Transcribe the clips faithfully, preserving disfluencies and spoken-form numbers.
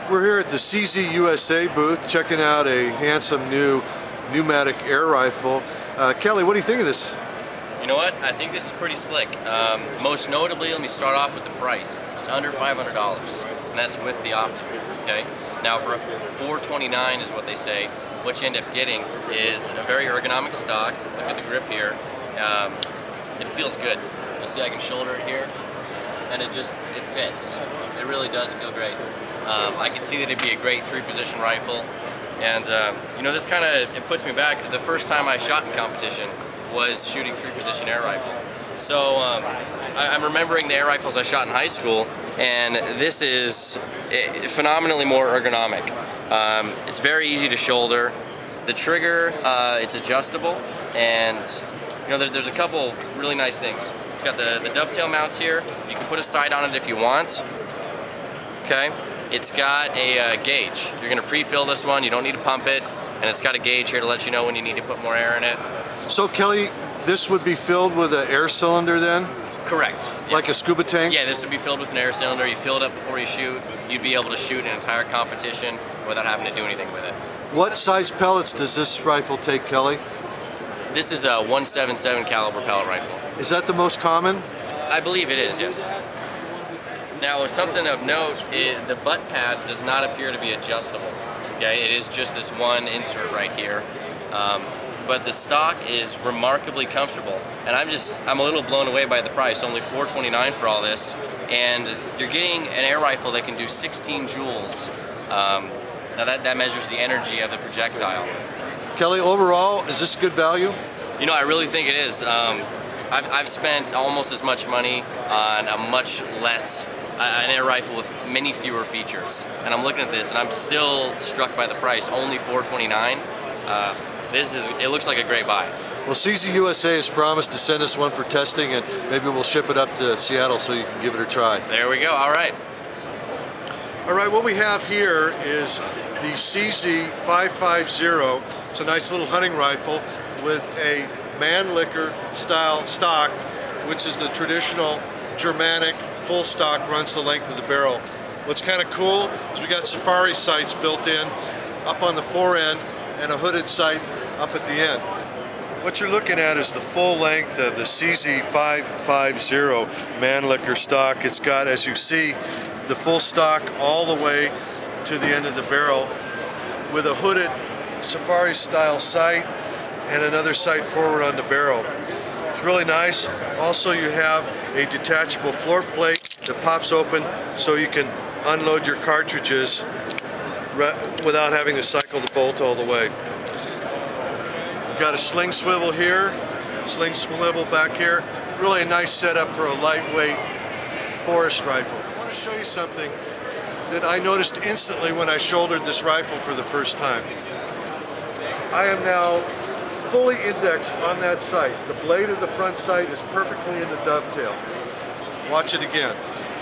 We're here at the C Z U S A booth checking out a handsome new pneumatic air rifle. Uh, Kelly, what do you think of this? You know what? I think this is pretty slick. Um, most notably, let me start off with the price. It's under five hundred dollars, and that's with the optic. Okay. Now, for four twenty-nine is what they say. What you end up getting is a very ergonomic stock. Look at the grip here. Um, it feels good. You'll see I can shoulder it here, and it just it fits. It really does feel great. Um, I can see that it'd be a great three-position rifle, and um, you know, this kind of it puts me back. The first time I shot in competition was shooting three-position air rifle. So um, I, I'm remembering the air rifles I shot in high school, and this is phenomenally more ergonomic. Um, it's very easy to shoulder. The trigger, uh, it's adjustable, and you know, there, there's a couple really nice things. It's got the, the dovetail mounts here. You can put a sight on it if you want. Okay. It's got a uh, gauge. You're going to pre-fill this one. You don't need to pump it, and it's got a gauge here to let you know when you need to put more air in it. So Kelly, this would be filled with an air cylinder then? Correct. Like yeah. a scuba tank? Yeah, this would be filled with an air cylinder. You fill it up before you shoot. You'd be able to shoot an entire competition without having to do anything with it. What size pellets does this rifle take, Kelly? This is a one seventy-seven caliber pellet rifle. Is that the most common? I believe it is, yes. Now, something of note, it, the butt pad does not appear to be adjustable. Okay, it is just this one insert right here. Um, but the stock is remarkably comfortable, and I'm just I'm a little blown away by the price. Only four twenty-nine for all this, and you're getting an air rifle that can do sixteen joules. Um, now that that measures the energy of the projectile. Kelly, overall, is this good value? You know, I really think it is. Um, I've, I've spent almost as much money on a much less an air rifle with many fewer features, and I'm looking at this and I'm still struck by the price. Only four twenty-nine. Uh, this is it looks like a great buy. Well, C Z U S A has promised to send us one for testing, and maybe we'll ship it up to Seattle so you can give it a try. There we go. All right. All right, what we have here is the C Z five fifty. It's a nice little hunting rifle with a Mannlicher style stock, which is the traditional Germanic full stock, runs the length of the barrel. What's kind of cool is we got safari sights built in up on the fore end and a hooded sight up at the end. What you're looking at is the full length of the C Z five fifty Mannlicher stock. It's got, as you see, the full stock all the way to the end of the barrel with a hooded safari style sight and another sight forward on the barrel. It's really nice. Also, you have a detachable floor plate that pops open so you can unload your cartridges without having to cycle the bolt all the way. You've got a sling swivel here, sling swivel back here. Really a nice setup for a lightweight forest rifle. I want to show you something that I noticed instantly when I shouldered this rifle for the first time. I am now fully indexed on that sight. The blade of the front sight is perfectly in the dovetail. Watch it again.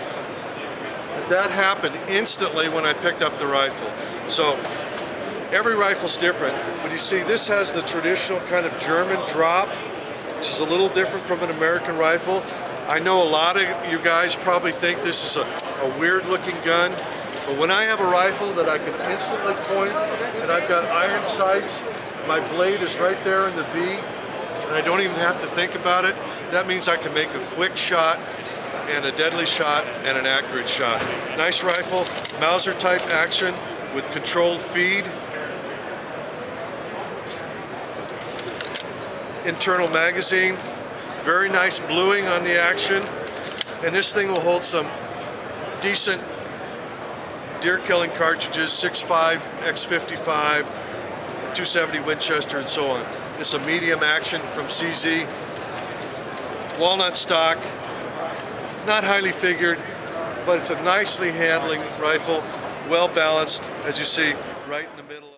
And that happened instantly when I picked up the rifle. So every rifle's different, but you see this has the traditional kind of German drop, which is a little different from an American rifle. I know a lot of you guys probably think this is a, a weird looking gun, but when I have a rifle that I can instantly point and I've got iron sights, my blade is right there in the V, and I don't even have to think about it. That means I can make a quick shot and a deadly shot and an accurate shot. Nice rifle, Mauser type action with controlled feed. Internal magazine, very nice bluing on the action, and this thing will hold some decent deer killing cartridges, six five, X fifty-five, two seventy Winchester, and so on. It's a medium action from C Z. Walnut stock, not highly figured, but it's a nicely handling rifle, well balanced, as you see, right in the middle.